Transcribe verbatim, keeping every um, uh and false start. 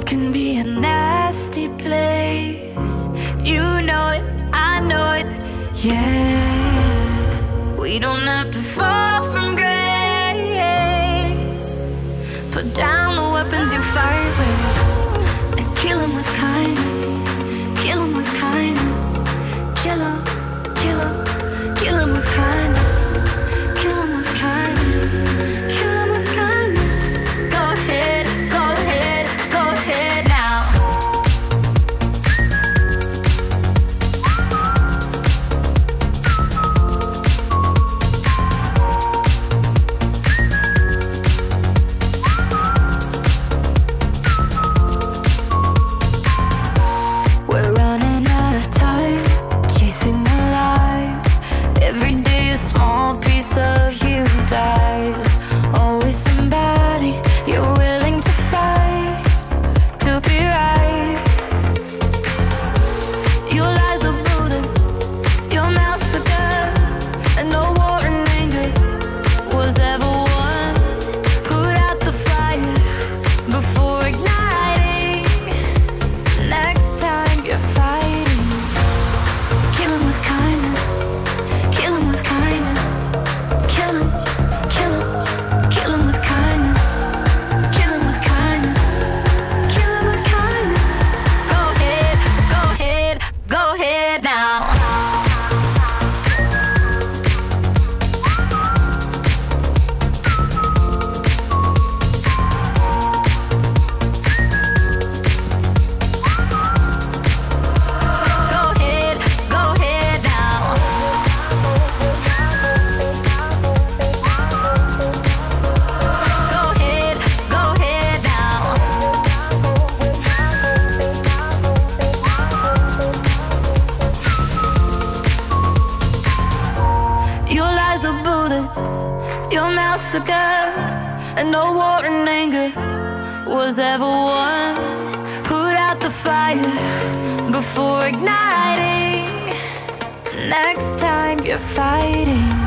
can be a nasty place. You know it, I know it, yeah. We don't have to fall from grace. Put down the weapons you fight with and kill them with kindness. Kill them with kindness. Kill them, kill them, kill them with kindness. Kill them with kindness. Kill them with kindness. Go ahead, go ahead, go ahead now. We're running out of time, chasing the lies. Every day a small piece of you dies. Always somebody you're willing to fight to be right. Your lies are bullets, your mouth's a gun, and no war and anger was ever won. Put out the fire before igniting. Next time you're fighting, kill 'em with kindness. Kill 'em with kindness. Kill 'em, kill 'em, kill 'em with kindness. Kill 'em with kindness. Kill 'em with kindness. Go ahead, go ahead, go ahead now. Go ahead, go ahead now. Go ahead, go ahead now. Your lies are bullets, your mouth's a gun, and no war and anger was ever won. Put out the fire before igniting. Next time you're fighting,